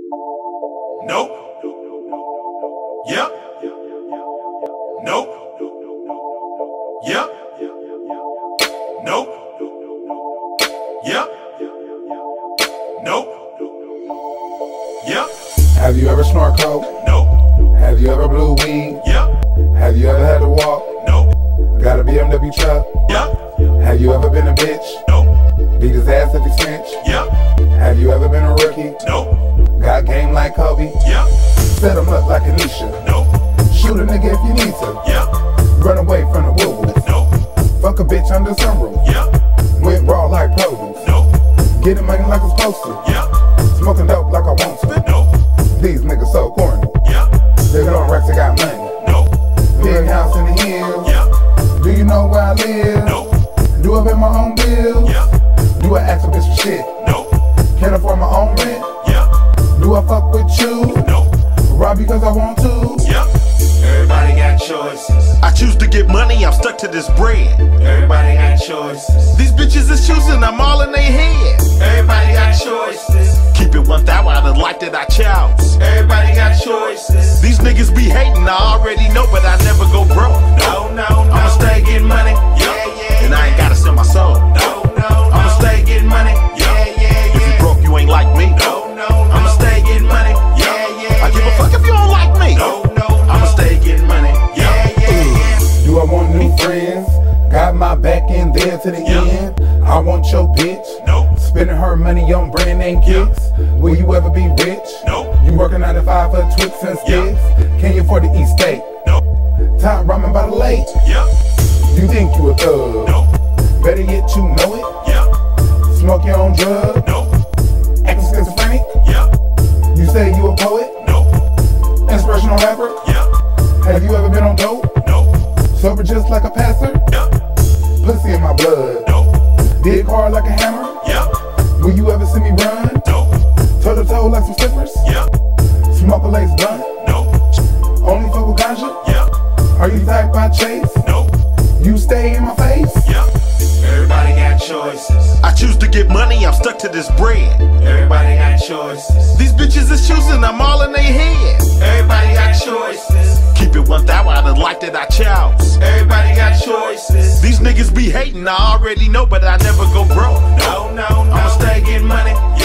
Nope. Yep. Nope. Yep. Nope. Yep. Nope. Yep. Have you ever snort coke? Nope. Have you ever blew weed? Yep. Have you ever had to walk? Nope. Got a BMW truck? Yep. Have you ever been a bitch? Nope. Beat his ass if he snitch? Yep. Have you ever been a rookie? Nope. Got game like Kobe? Yep. Set him up like Anisha? Nope. Shoot a nigga if you need to? Yep. Run away from the woo-woos? Nope. Fuck a bitch under sunroof? Yep. Went raw like produce? Nope. Getting money like I'm supposed to? Yep. Smoking dope like I want to? Nope. These niggas so corny? Yep. They gon' racks, they got money? Nope. Big house in the hills? Yep. Do you know where I live? Nope. Do I pay my own bills? Yep. Do I ask a bitch for shit? Nope. Can I afford my own rent? Yep. Do I fuck with you? Nope. Rob because I want to? Yep. Everybody got choices. I choose to get money, I'm stuck to this bread. Everybody got choices. These bitches is choosing, I'm all in their head. Everybody got choices. Keep it 1,000 out of life that I chose. Everybody got choices. These niggas be hating, I already know, but I never go broke. No, no, no. I'ma stay getting money, Yeah, yeah. and I ain't gotta sell my soul. No, no, no. I'ma stay getting money, Yeah, yeah, if you yeah. broke, you ain't like me. No, no, no. I'ma stay getting money, Yeah, yeah, I give a yeah. fuck if you don't like me. No, no, I'ma no. stay getting money, Yeah, yeah, yeah. Do I want new friends? Got my back in there to the end. I want your bitch. Nope. Spending her money on brand name kicks. Will you ever be rich? Nope. You working 9 to 5 for Twix and sticks? Can you afford to eat steak? Nope. Top ramen by the lake? Yep. You think you a thug? Nope. Better yet, you know it. Yep. Smoke your own drug? Nope. Acting schizophrenic? Yep. You say you a poet? Nope. Inspirational rapper? Yep. Have you ever been on dope? Nope. Sober just like a passer? Yep. Pussy in my blood? Nope. Dick hard like a hammer? Yep. Will you ever see me run? Nope. Toe to toe like some slippers? Yep. Smoke a lace blunt? Nope. Only fuck with ganja? Yep. Are you type I chase? Nope. You stay in my face? Yep. Everybody got choices. I choose to get money, I'm stuck to this bread. Everybody got choices. These bitches is choosing, I'm all in their head. Everybody got choices. Keep it 1,000 out of life that I chose. Everybody got choices. These niggas be hating, I already know, but I never go broke. No, no, no. I'ma stay getting money,